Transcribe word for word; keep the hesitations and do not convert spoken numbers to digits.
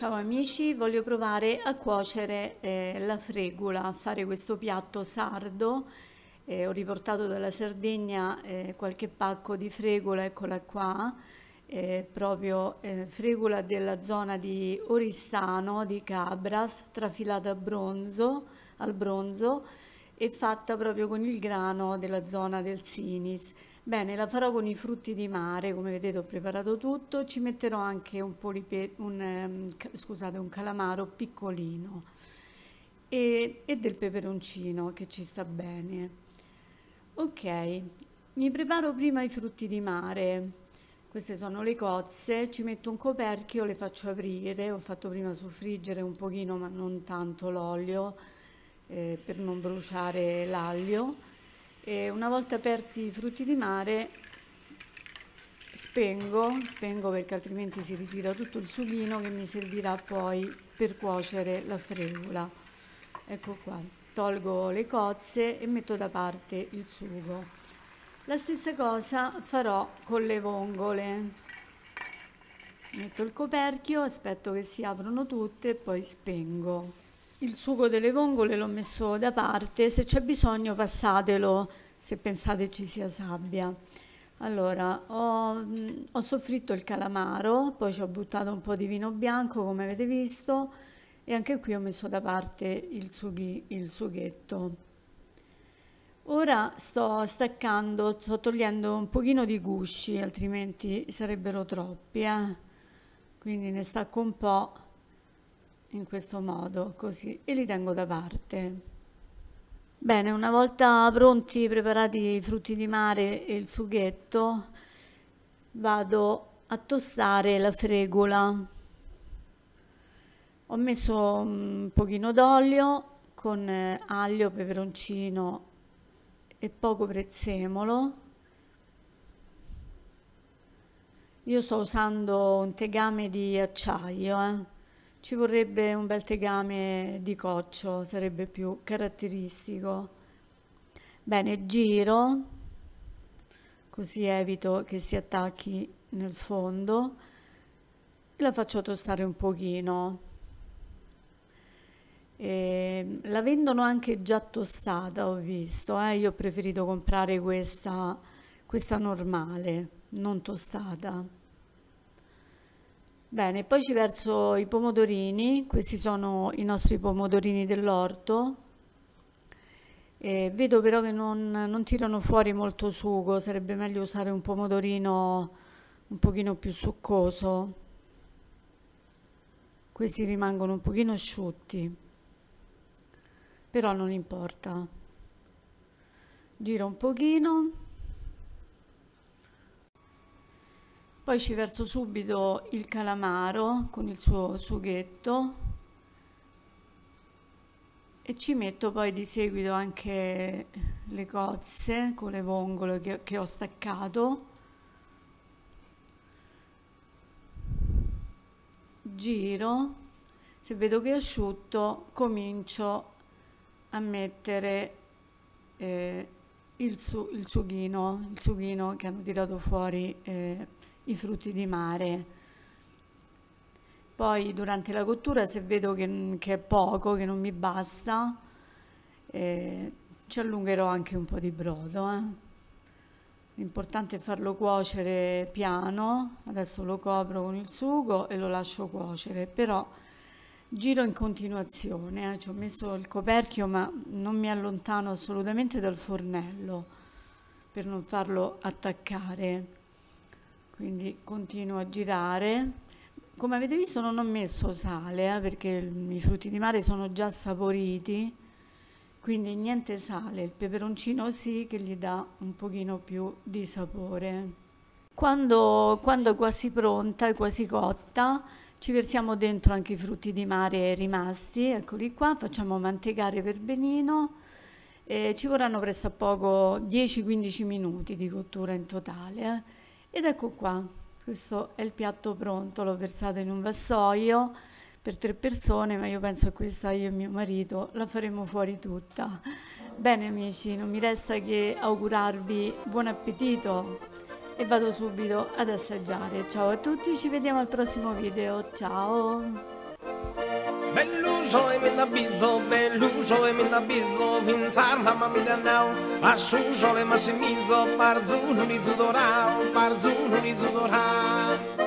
Ciao amici, voglio provare a cuocere eh, la fregola, a fare questo piatto sardo. Eh, ho riportato dalla Sardegna eh, qualche pacco di fregola, eccola qua, eh, proprio eh, fregola della zona di Oristano, di Cabras, trafilata a bronzo, al bronzo e fatta proprio con il grano della zona del Sinis. Bene, la farò con i frutti di mare, come vedete ho preparato tutto, ci metterò anche un polipe, un, ehm, ca- scusate, un calamaro piccolino e, e del peperoncino che ci sta bene. Ok, mi preparo prima i frutti di mare. Queste sono le cozze, ci metto un coperchio, le faccio aprire, ho fatto prima soffriggere un pochino ma non tanto l'olio eh, per non bruciare l'aglio. E una volta aperti i frutti di mare spengo, spengo perché altrimenti si ritira tutto il sughino che mi servirà poi per cuocere la fregola. Ecco qua, tolgo le cozze e metto da parte il sugo. La stessa cosa farò con le vongole. Metto il coperchio, aspetto che si aprono tutte e poi spengo. Il sugo delle vongole l'ho messo da parte, se c'è bisogno passatelo, se pensate ci sia sabbia. Allora, ho, mh, ho soffritto il calamaro, poi ci ho buttato un po' di vino bianco, come avete visto, e anche qui ho messo da parte il, sughi, il sughetto. Ora sto staccando, sto togliendo un pochino di gusci, altrimenti sarebbero troppi, eh? Quindi ne stacco un po' in questo modo, così, e li tengo da parte. Bene, una volta pronti, preparati i frutti di mare e il sughetto, vado a tostare la fregola. Ho messo un pochino d'olio con eh, aglio, peperoncino e poco prezzemolo. Io sto usando un tegame di acciaio, eh. Ci vorrebbe un bel tegame di coccio, sarebbe più caratteristico. Bene, giro, così evito che si attacchi nel fondo e la faccio tostare un pochino. E la vendono anche già tostata, ho visto, eh. Io ho preferito comprare questa, questa normale, non tostata. Bene, poi ci verso i pomodorini, questi sono i nostri pomodorini dell'orto. E vedo però che non, non tirano fuori molto sugo, sarebbe meglio usare un pomodorino un pochino più succoso. Questi rimangono un pochino asciutti, però non importa. Giro un pochino. Poi ci verso subito il calamaro con il suo sughetto e ci metto poi di seguito anche le cozze con le vongole che, che ho staccato. Giro, se vedo che è asciutto comincio a mettere eh, il, su, il sughino, il sughino che hanno tirato fuori eh, i frutti di mare. Poi durante la cottura, se vedo che, che è poco, che non mi basta, eh, ci allungherò anche un po' di brodo. Eh. L'importante è farlo cuocere piano. Adesso lo copro con il sugo e lo lascio cuocere, però giro in continuazione. Eh. Ci ho messo il coperchio, ma non mi allontano assolutamente dal fornello per non farlo attaccare. Quindi continuo a girare. Come avete visto non ho messo sale, eh, perché i frutti di mare sono già saporiti, quindi niente sale, il peperoncino sì che gli dà un pochino più di sapore. Quando, quando è quasi pronta, è quasi cotta, ci versiamo dentro anche i frutti di mare rimasti, eccoli qua, facciamo mantecare per benino. E ci vorranno pressappoco dieci quindici minuti di cottura in totale. Eh. Ed ecco qua, questo è il piatto pronto, l'ho versato in un vassoio per tre persone, ma io penso che questa io e mio marito la faremo fuori tutta. Bene amici, non mi resta che augurarvi buon appetito e vado subito ad assaggiare. Ciao a tutti, ci vediamo al prossimo video, ciao! Belluso e mi da bizzo, belluso e mi da bizzo, finzar mamma mi da nau, asciuso e massimizzo, barzuno di zudorao, barzuno di zudorao.